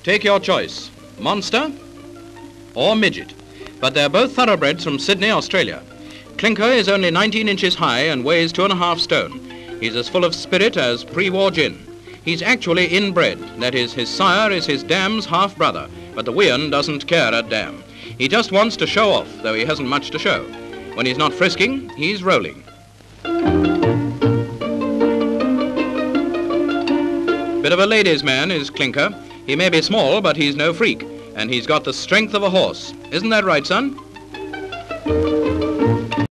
Take your choice, Monster or Midget. But they're both thoroughbreds from Sydney, Australia. Clinker is only 19 inches high and weighs 2.5 stone. He's as full of spirit as pre-war gin. He's actually inbred. That is, his sire is his dam's half-brother, but the Wean doesn't care a damn. He just wants to show off, though he hasn't much to show. When he's not frisking, he's rolling. Bit of a ladies' man is Clinker. He may be small, but he's no freak, and he's got the strength of a horse. Isn't that right, son?